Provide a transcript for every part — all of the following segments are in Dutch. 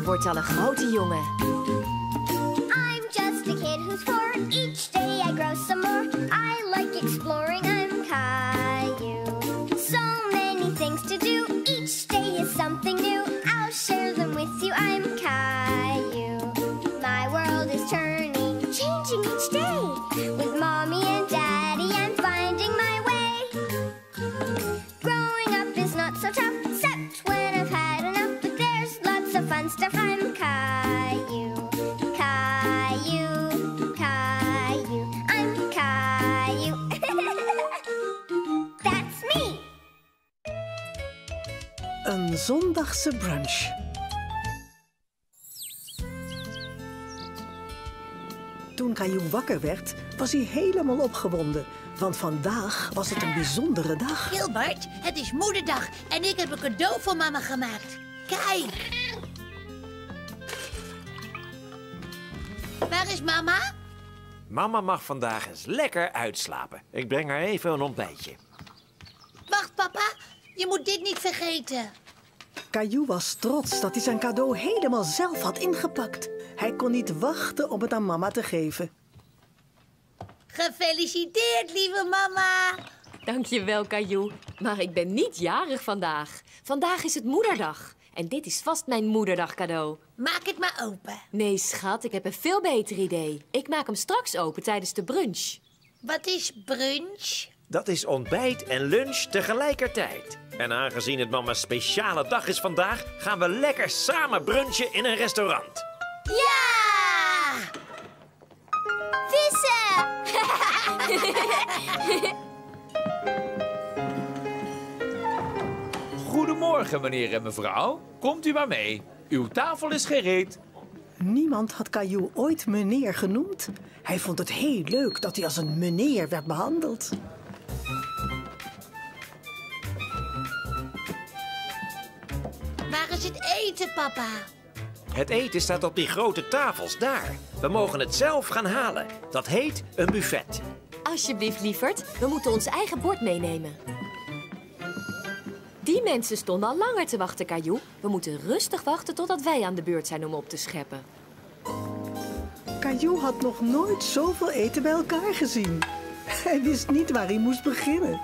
wordt al een grote jongen. I'm just a kid who's 4. Each day I grow some more. I like exploring. I'm Caillou. So many things to do. Each day is something new. I'll share them with you. I'm Caillou. My world is turning, changing each day. With mommy and daddy, I'm finding my way. Growing up is not so tough, except when I've had enough. But there's lots of fun stuff. I'm Caillou. Caillou, Caillou, I'm Caillou. That's me. Een zondagse brunch. Toen Caillou wakker werd, was hij helemaal opgewonden. Want vandaag was het een bijzondere dag. Gilbert, het is moederdag en ik heb een cadeau voor mama gemaakt. Kijk. Waar is mama? Mama mag vandaag eens lekker uitslapen. Ik breng haar even een ontbijtje. Wacht, papa. Je moet dit niet vergeten. Caillou was trots dat hij zijn cadeau helemaal zelf had ingepakt. Hij kon niet wachten om het aan mama te geven. Gefeliciteerd, lieve mama. Dankjewel, Caillou. Maar ik ben niet jarig vandaag. Vandaag is het moederdag. En dit is vast mijn moederdag cadeau. Maak het maar open. Nee, schat, ik heb een veel beter idee. Ik maak hem straks open tijdens de brunch. Wat is brunch? Dat is ontbijt en lunch tegelijkertijd. En aangezien het mama's speciale dag is vandaag, gaan we lekker samen brunchen in een restaurant. Ja! Vissen! Goedemorgen, meneer en mevrouw. Komt u maar mee. Uw tafel is gereed. Niemand had Caillou ooit meneer genoemd. Hij vond het heel leuk dat hij als een meneer werd behandeld. Waar is het eten, papa? Het eten staat op die grote tafels daar. We mogen het zelf gaan halen. Dat heet een buffet. Alsjeblieft, lieverd. We moeten ons eigen bord meenemen. Die mensen stonden al langer te wachten, Caillou. We moeten rustig wachten totdat wij aan de beurt zijn om op te scheppen. Caillou had nog nooit zoveel eten bij elkaar gezien. Hij wist niet waar hij moest beginnen.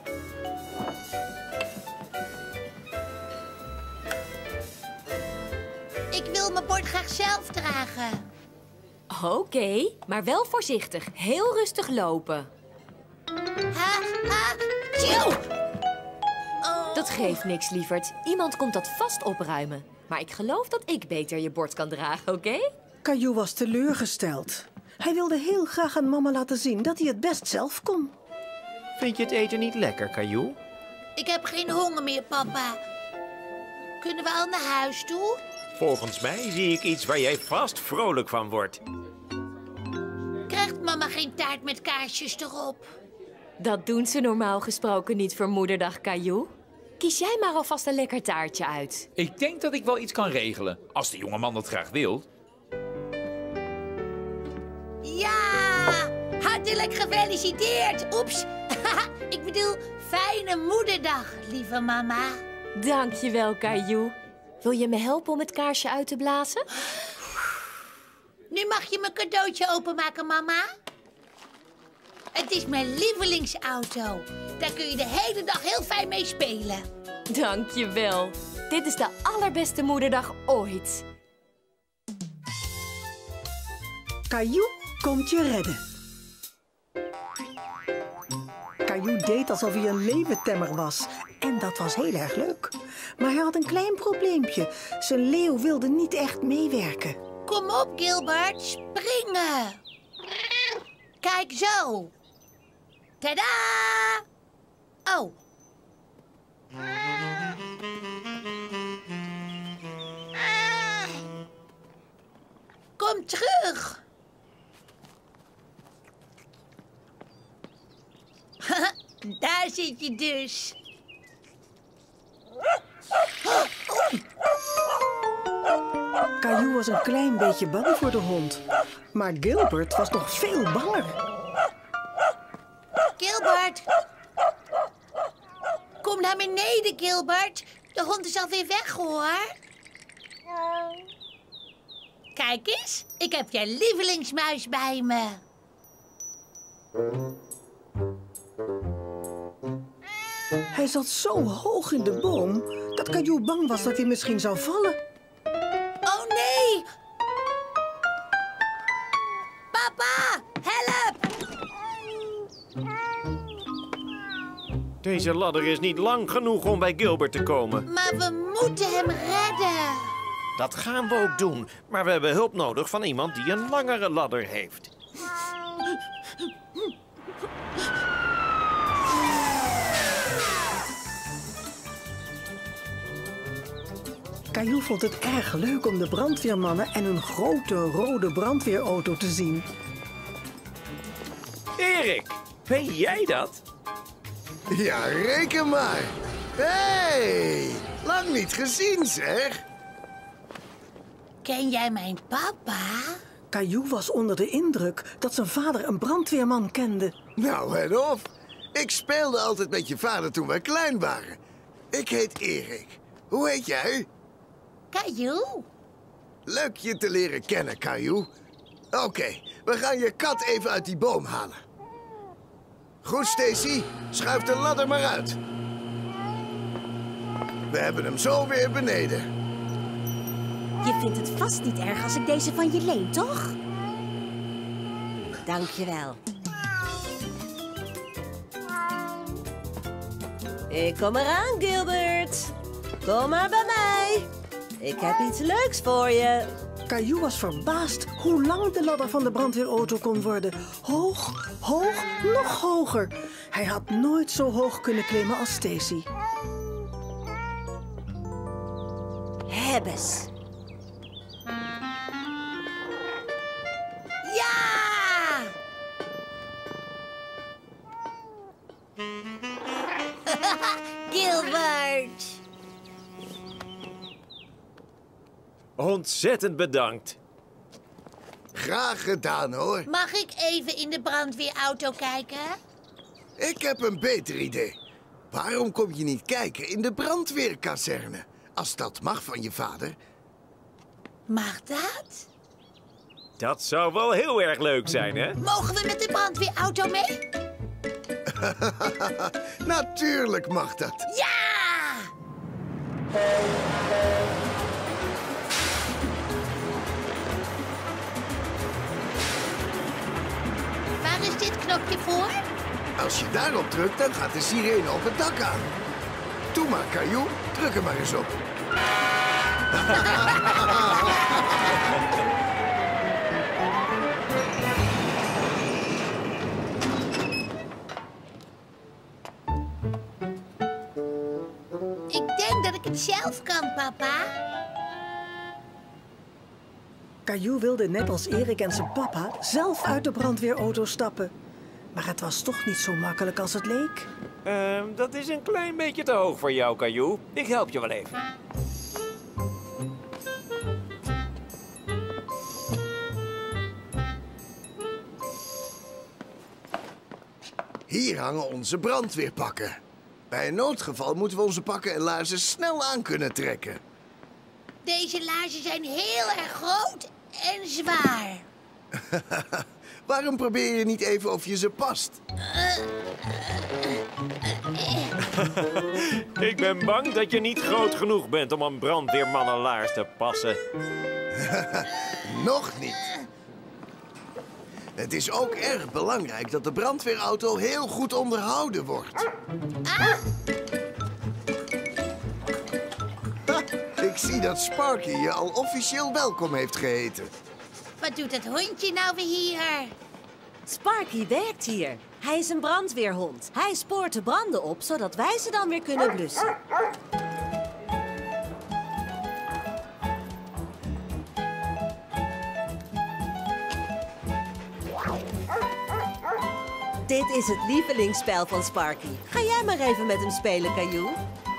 Ik wil mijn bord graag zelf dragen. Oké, maar wel voorzichtig. Heel rustig lopen. Ha, ha, tjoe! Dat geeft niks, lieverd. Iemand komt dat vast opruimen. Maar ik geloof dat ik beter je bord kan dragen, oké? Caillou was teleurgesteld. Hij wilde heel graag aan mama laten zien dat hij het best zelf kon. Vind je het eten niet lekker, Caillou? Ik heb geen honger meer, papa. Kunnen we al naar huis toe? Volgens mij zie ik iets waar jij vast vrolijk van wordt. Krijgt mama geen taart met kaarsjes erop? Dat doen ze normaal gesproken niet voor moederdag, Caillou. Kies jij maar alvast een lekker taartje uit. Ik denk dat ik wel iets kan regelen, als de jongeman dat graag wil. Ja! Hartelijk gefeliciteerd! Oeps! Ik bedoel, fijne moederdag, lieve mama. Dankjewel, Caillou. Wil je me helpen om het kaarsje uit te blazen? Nu mag je mijn cadeautje openmaken, mama. Het is mijn lievelingsauto. Daar kun je de hele dag heel fijn mee spelen. Dankjewel. Dit is de allerbeste moederdag ooit. Caillou komt je redden. Caillou deed alsof hij een leeuwentemmer was. En dat was heel erg leuk. Maar hij had een klein probleempje. Zijn leeuw wilde niet echt meewerken. Kom op, Gilbert. Springen. Kijk zo. Tadaa! Oh. Kom terug. Daar zit je dus. Caillou was een klein beetje bang voor de hond. Maar Gilbert was nog veel banger. Gilbert. Kom naar beneden, Gilbert. De hond is alweer weg, hoor. Kijk eens, ik heb je lievelingsmuis bij me. Hij zat zo hoog in de boom dat Caillou bang was dat hij misschien zou vallen. Oh nee! Papa, help! Deze ladder is niet lang genoeg om bij Gilbert te komen. Maar we moeten hem redden. Dat gaan we ook doen, maar we hebben hulp nodig van iemand die een langere ladder heeft. Caillou vond het erg leuk om de brandweermannen en een grote rode brandweerauto te zien. Erik, ben jij dat? Ja, reken maar. Hé, lang niet gezien, zeg. Ken jij mijn papa? Caillou was onder de indruk dat zijn vader een brandweerman kende. Nou, en of. Ik speelde altijd met je vader toen wij klein waren. Ik heet Erik. Hoe heet jij? Caillou. Leuk je te leren kennen, Caillou. Oké, we gaan je kat even uit die boom halen. Goed, Stacy. Schuif de ladder maar uit. We hebben hem zo weer beneden. Je vindt het vast niet erg als ik deze van je leen, toch? Dankjewel. Ik kom eraan, Gilbert. Kom maar bij mij. Ik heb iets leuks voor je. Caillou was verbaasd hoe lang de ladder van de brandweerauto kon worden. Hoog, hoog, nog hoger. Hij had nooit zo hoog kunnen klimmen als Stacy. Hebbes. Ja! Gilbert! Ontzettend bedankt. Graag gedaan, hoor. Mag ik even in de brandweerauto kijken? Ik heb een beter idee. Waarom kom je niet kijken in de brandweerkazerne? Als dat mag van je vader. Mag dat? Dat zou wel heel erg leuk zijn, hè? Mogen we met de brandweerauto mee? Natuurlijk mag dat. Ja! Waar is dit knopje voor? Als je daarop drukt, dan gaat de sirene op het dak aan. Doe maar, Caillou. Druk er maar eens op. Ik denk dat ik het zelf kan, papa. Caillou wilde net als Erik en zijn papa zelf uit de brandweerauto stappen. Maar het was toch niet zo makkelijk als het leek. Dat is een klein beetje te hoog voor jou, Caillou. Ik help je wel even. Hier hangen onze brandweerpakken. Bij een noodgeval moeten we onze pakken en laarzen snel aan kunnen trekken. Deze laarzen zijn heel erg groot en zwaar. Waarom probeer je niet even of je ze past? Ik ben bang dat je niet groot genoeg bent om een brandweermannenlaars te passen. Nog niet. Het is ook erg belangrijk dat de brandweerauto heel goed onderhouden wordt. Ha, ik zie dat Sparky je al officieel welkom heeft geheten. Wat doet het hondje nou weer hier? Sparky werkt hier. Hij is een brandweerhond. Hij spoort de branden op, zodat wij ze dan weer kunnen blussen. Dit is het lievelingsspel van Sparky. Ga jij maar even met hem spelen, Caillou.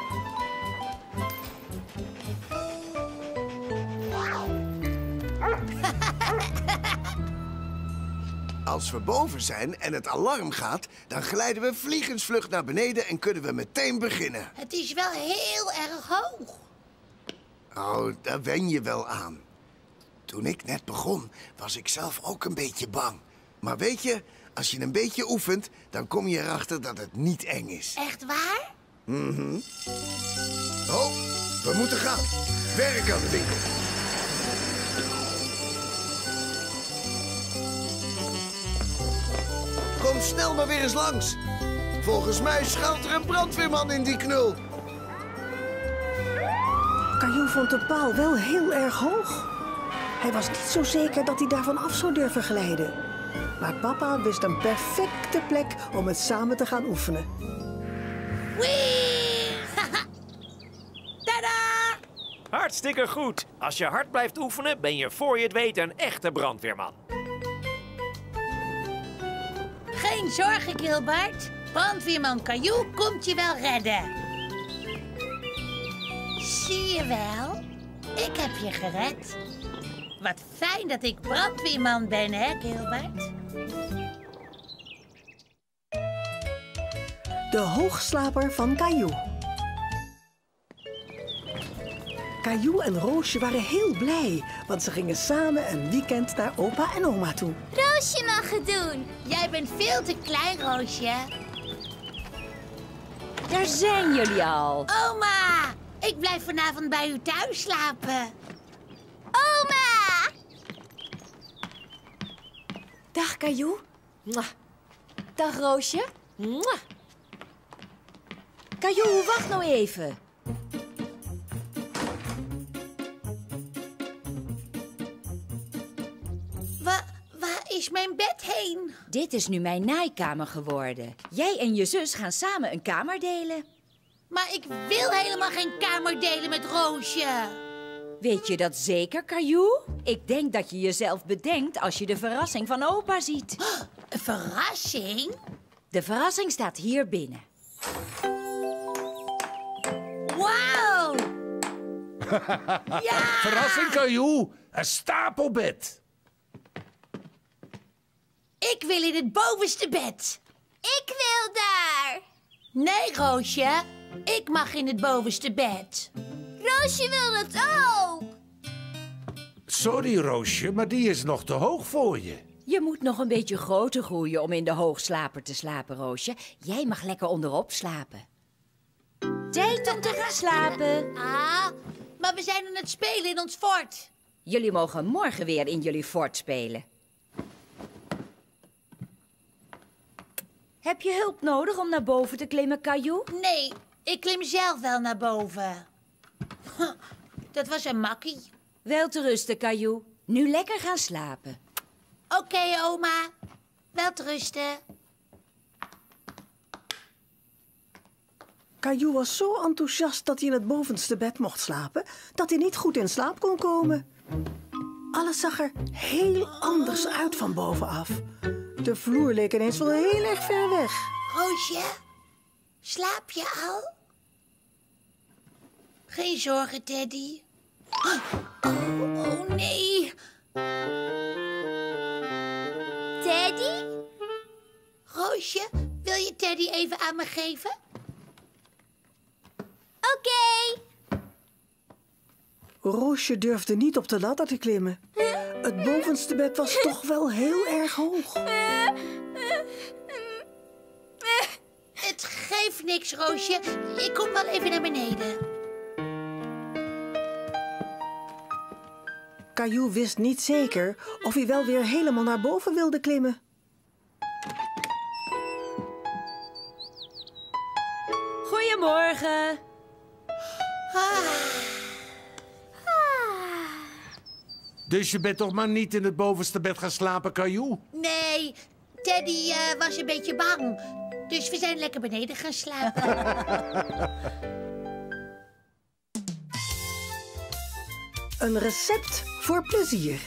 Als we boven zijn en het alarm gaat, dan glijden we vliegensvlug naar beneden en kunnen we meteen beginnen. Het is wel heel erg hoog. Oh, daar wen je wel aan. Toen ik net begon, was ik zelf ook een beetje bang. Maar weet je, als je een beetje oefent, dan kom je erachter dat het niet eng is. Echt waar? Oh, we moeten gaan. Werk aan de winkel. Kom snel maar weer eens langs. Volgens mij schuilt er een brandweerman in die knul. Caillou vond de paal wel heel erg hoog. Hij was niet zo zeker dat hij daarvan af zou durven glijden. Maar papa wist een perfecte plek om het samen te gaan oefenen. Wee! Tada! Hartstikke goed. Als je hard blijft oefenen, ben je voor je het weet een echte brandweerman. Geen zorgen, Gilbert. Brandweerman Caillou komt je wel redden. Zie je wel? Ik heb je gered. Wat fijn dat ik brandweerman ben, hè, Gilbert? De hoogslaper van Caillou. Caillou en Roosje waren heel blij, want ze gingen samen een weekend naar opa en oma toe. Roosje mag het doen. Jij bent veel te klein, Roosje. Daar zijn jullie al. Oma, ik blijf vanavond bij u thuis slapen. Oma! Dag, Caillou. Mwah. Dag, Roosje. Mwah. Caillou, wacht nou even. Waar is mijn bed heen? Dit is nu mijn naaikamer geworden. Jij en je zus gaan samen een kamer delen. Maar ik wil helemaal geen kamer delen met Roosje. Weet je dat zeker, Caillou? Ik denk dat je jezelf bedenkt als je de verrassing van opa ziet. Een verrassing? De verrassing staat hier binnen. Wauw! Ja! Verrassing, Caillou. Een stapelbed. Ik wil in het bovenste bed. Ik wil daar. Nee, Roosje. Ik mag in het bovenste bed. Roosje wil het ook. Sorry, Roosje, maar die is nog te hoog voor je. Je moet nog een beetje groter groeien om in de hoogslaper te slapen, Roosje. Jij mag lekker onderop slapen. Tijd om te gaan slapen. Ah, maar we zijn aan het spelen in ons fort. Jullie mogen morgen weer in jullie fort spelen. Heb je hulp nodig om naar boven te klimmen, Caillou? Nee, ik klim zelf wel naar boven. Dat was een makkie. Wel te rusten, Caillou. Nu lekker gaan slapen. Oké, oma. Wel te rusten. Caillou was zo enthousiast dat hij in het bovenste bed mocht slapen, dat hij niet goed in slaap kon komen. Alles zag er heel anders uit van bovenaf. De vloer leek ineens wel heel erg ver weg. Roosje, slaap je al? Geen zorgen, Teddy. Oh nee. Teddy? Roosje, wil je Teddy even aan me geven? Oké. Roosje durfde niet op de ladder te klimmen. Het bovenste bed was toch wel heel erg hoog. Het geeft niks, Roosje. Ik kom wel even naar beneden. Caillou wist niet zeker of hij wel weer helemaal naar boven wilde klimmen. Goedemorgen. Dus je bent toch maar niet in het bovenste bed gaan slapen, Caillou? Nee, Teddy was een beetje bang. Dus we zijn lekker beneden gaan slapen. Een recept voor plezier.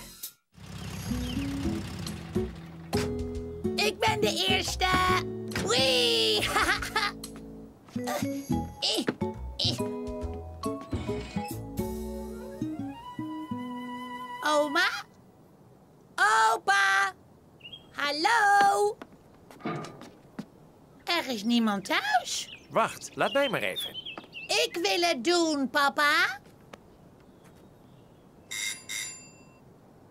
Ik ben de eerste. Wee! Oma? Opa? Hallo? Er is niemand thuis. Wacht, laat mij maar even. Ik wil het doen, papa.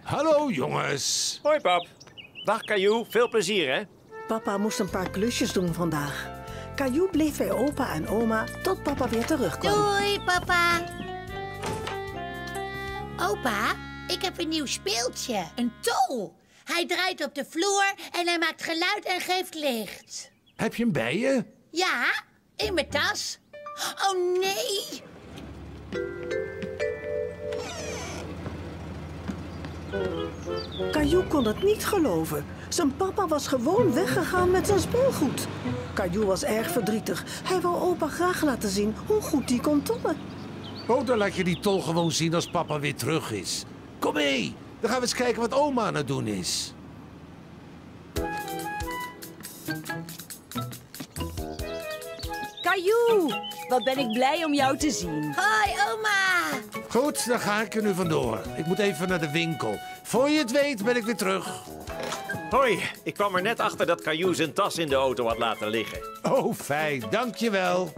Hallo, jongens. Hoi, pap. Dag, Caillou. Veel plezier, hè? Papa moest een paar klusjes doen vandaag. Caillou bleef bij opa en oma tot papa weer terugkwam. Doei, papa. Opa, ik heb een nieuw speeltje. Een tol. Hij draait op de vloer en hij maakt geluid en geeft licht. Heb je hem bij je? Ja, in mijn tas. Oh, nee. Caillou kon het niet geloven. Zijn papa was gewoon weggegaan met zijn speelgoed. Caillou was erg verdrietig. Hij wou opa graag laten zien hoe goed hij kon tollen. Oh, dan laat je die tol gewoon zien als papa weer terug is. Kom mee, dan gaan we eens kijken wat oma aan het doen is. Caillou, wat ben ik blij om jou te zien. Hoi, oma. Goed, dan ga ik er nu vandoor. Ik moet even naar de winkel. Voor je het weet ben ik weer terug. Hoi, ik kwam er net achter dat Caillou zijn tas in de auto had laten liggen. Oh, fijn, dankjewel.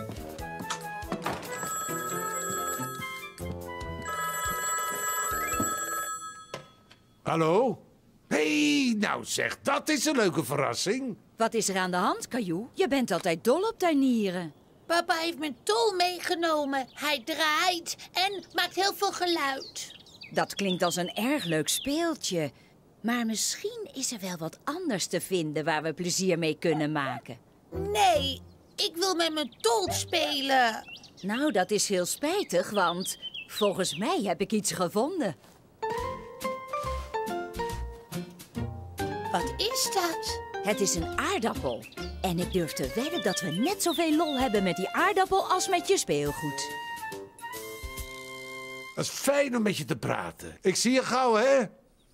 Hallo? Hé, nou zeg, dat is een leuke verrassing. Wat is er aan de hand, Caillou? Je bent altijd dol op tuinieren. Papa heeft mijn tol meegenomen. Hij draait en maakt heel veel geluid. Dat klinkt als een erg leuk speeltje. Maar misschien is er wel wat anders te vinden waar we plezier mee kunnen maken. Nee, ik wil met mijn tol spelen. Nou, dat is heel spijtig, want volgens mij heb ik iets gevonden. Wat is dat? Het is een aardappel. En ik durf te wedden dat we net zoveel lol hebben met die aardappel als met je speelgoed. Dat is fijn om met je te praten. Ik zie je gauw, hè?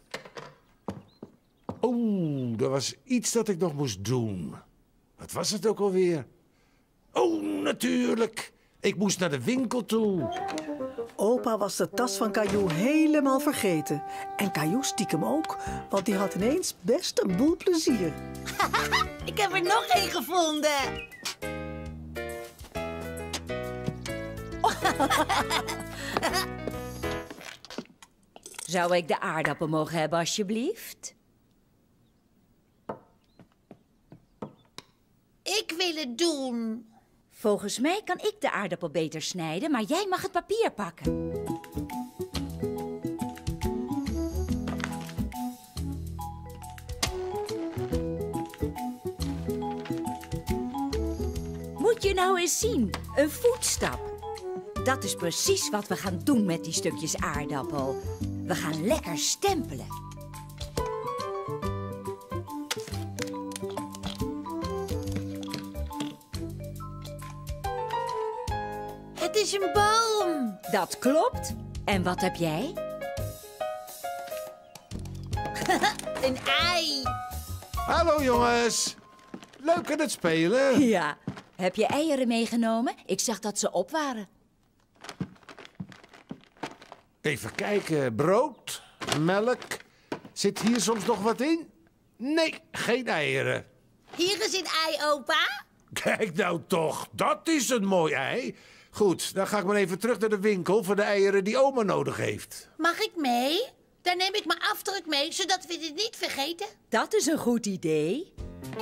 Oeh, er was iets dat ik nog moest doen. Wat was het ook alweer? Oh, natuurlijk. Ik moest naar de winkel toe. Opa was de tas van Caillou helemaal vergeten. En Caillou stiekem ook, want die had ineens best een boel plezier. Ik heb er nog één gevonden. Zou ik de aardappel mogen hebben, alsjeblieft? Ik wil het doen. Volgens mij kan ik de aardappel beter snijden, maar jij mag het papier pakken. Moet je nou eens zien, een voetstap. Dat is precies wat we gaan doen met die stukjes aardappel. We gaan lekker stempelen. Het is een boom. Dat klopt. En wat heb jij? Een ei. Hallo, jongens. Leuk aan het spelen. Ja. Heb je eieren meegenomen? Ik zag dat ze op waren. Even kijken. Brood, melk. Zit hier soms nog wat in? Nee, geen eieren. Hier is een ei, opa. Kijk nou toch, dat is een mooi ei. Goed, dan ga ik maar even terug naar de winkel voor de eieren die oma nodig heeft. Mag ik mee? Dan neem ik mijn afdruk mee, zodat we dit niet vergeten. Dat is een goed idee.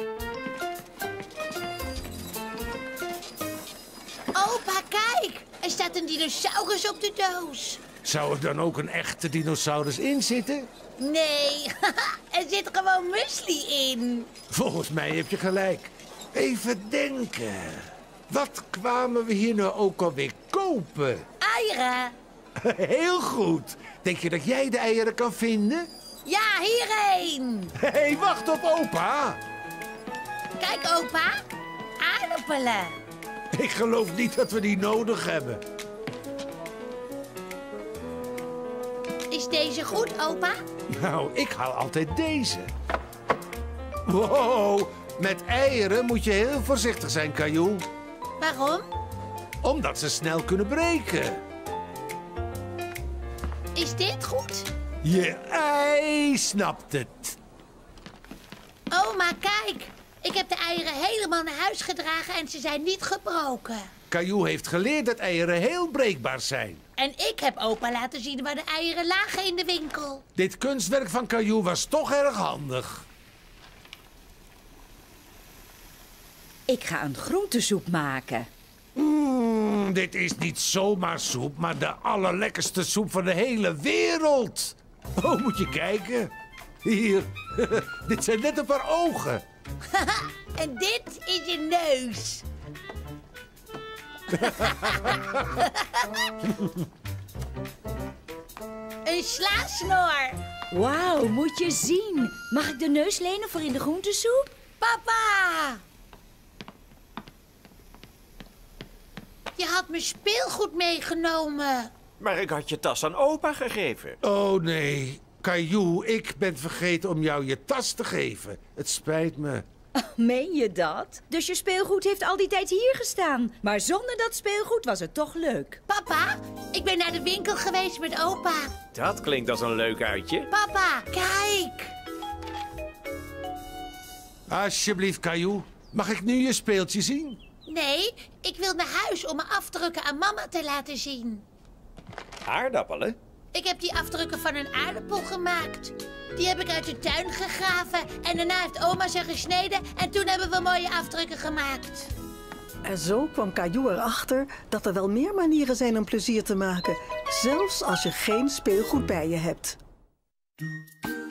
Opa, kijk. Er staat een dinosaurus op de doos. Zou er dan ook een echte dinosaurus in zitten? Nee, er zit gewoon muesli in. Volgens mij heb je gelijk. Even denken. Wat kwamen we hier nou ook alweer kopen? Eieren. Heel goed. Denk je dat jij de eieren kan vinden? Ja, hierheen. Hé, wacht op opa. Kijk, opa. Aardappelen. Ik geloof niet dat we die nodig hebben. Is deze goed, opa? Nou, ik haal altijd deze. Wow, met eieren moet je heel voorzichtig zijn, Caillou. Waarom? Omdat ze snel kunnen breken. Is dit goed? Je ei snapt het. Oma, kijk. Ik heb de eieren helemaal naar huis gedragen en ze zijn niet gebroken. Caillou heeft geleerd dat eieren heel breekbaar zijn. En ik heb opa laten zien waar de eieren lagen in de winkel. Dit kunstwerk van Caillou was toch erg handig. Ik ga een groentesoep maken. Dit is niet zomaar soep, maar de allerlekkerste soep van de hele wereld. Oh, moet je kijken. Hier, dit zijn net een paar ogen. En dit is je neus. Een slaasnor. Wauw, moet je zien. Mag ik de neus lenen voor in de groentesoep? Papa! Je had mijn speelgoed meegenomen. Maar ik had je tas aan opa gegeven. Oh nee, Caillou, ik ben vergeten om jou je tas te geven. Het spijt me. Meen je dat? Dus je speelgoed heeft al die tijd hier gestaan. Maar zonder dat speelgoed was het toch leuk. Papa, ik ben naar de winkel geweest met opa. Dat klinkt als een leuk uitje. Papa, kijk. Alsjeblieft, Caillou. Mag ik nu je speeltje zien? Nee, ik wil naar huis om mijn afdrukken aan mama te laten zien. Aardappelen? Ik heb die afdrukken van een aardappel gemaakt. Die heb ik uit de tuin gegraven en daarna heeft oma ze gesneden en toen hebben we mooie afdrukken gemaakt. En zo kwam Caillou erachter dat er wel meer manieren zijn om plezier te maken. Zelfs als je geen speelgoed bij je hebt.